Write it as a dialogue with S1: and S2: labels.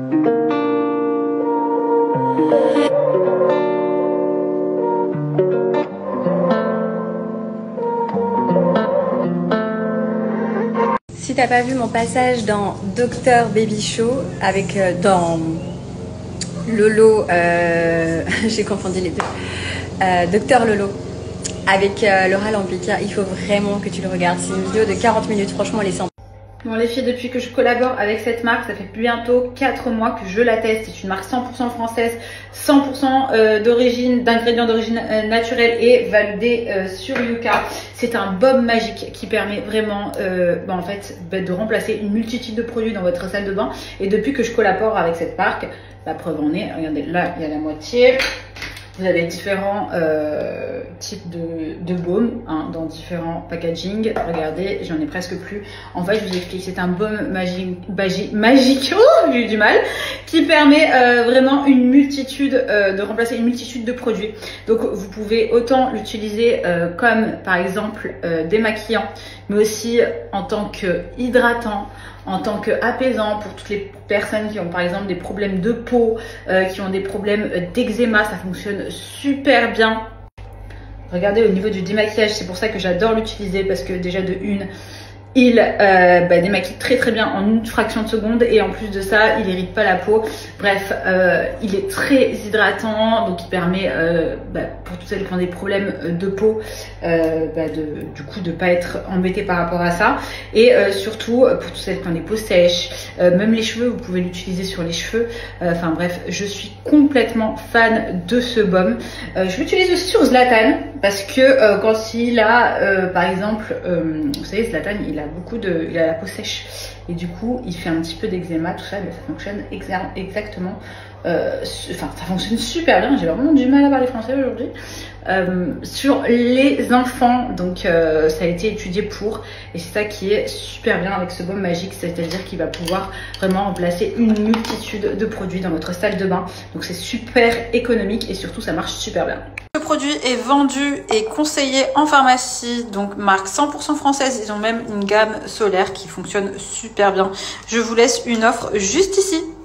S1: Si t'as pas vu mon passage dans Dr Baby Show avec dans Lolo, j'ai confondu les deux, Dr Lolo avec Laura Lampica, il faut vraiment que tu le regardes. C'est une vidéo de 40 minutes, franchement elle est sympa.
S2: Bon les filles, depuis que je collabore avec cette marque, ça fait bientôt 4 mois que je la teste. C'est une marque 100% française, 100% d'origine, d'ingrédients d'origine naturelle et validée sur Yuka. C'est un baume magique qui permet vraiment en fait, de remplacer une multitude de produits dans votre salle de bain. Et depuis que je collabore avec cette marque, la preuve en est, regardez, là il y a la moitié. Vous avez différents types de baumes dans différents packaging. Regardez, j'en ai presque plus. En fait, je vous explique, c'est un baume magique, oh, j'ai eu du mal, qui permet vraiment une multitude, de remplacer une multitude de produits. Donc, vous pouvez autant l'utiliser comme, par exemple, démaquillant, mais aussi en tant que hydratant, en tant qu'apaisant pour toutes les personnes qui ont par exemple des problèmes de peau, qui ont des problèmes d'eczéma, ça fonctionne super bien. Regardez au niveau du démaquillage, c'est pour ça que j'adore l'utiliser parce que déjà de une, il démaquille très bien en une fraction de seconde et en plus de ça, il irrite pas la peau. Bref, il est très hydratant, donc il permet pour toutes celles qui ont des problèmes de peau, du coup de pas être embêtées par rapport à ça. Et surtout pour toutes celles qui ont des peaux sèches, même les cheveux, vous pouvez l'utiliser sur les cheveux. Enfin bref, je suis complètement fan de ce baume. Je l'utilise aussi sur Zlatan parce que quand il a, par exemple, vous savez, Zlatan, il a la peau sèche et du coup il fait un petit peu d'eczéma, tout ça, mais ça fonctionne exactement, ça fonctionne super bien. J'ai vraiment du mal à parler français aujourd'hui. Sur les enfants, donc ça a été étudié pour, et c'est ça qui est super bien avec ce baume magique, c'est-à-dire qu'il va pouvoir vraiment remplacer une multitude de produits dans votre salle de bain. Donc c'est super économique et surtout ça marche super bien. Ce produit est vendu et conseillé en pharmacie, donc marque 100% française. Ils ont même une gamme solaire qui fonctionne super bien. Je vous laisse une offre juste ici.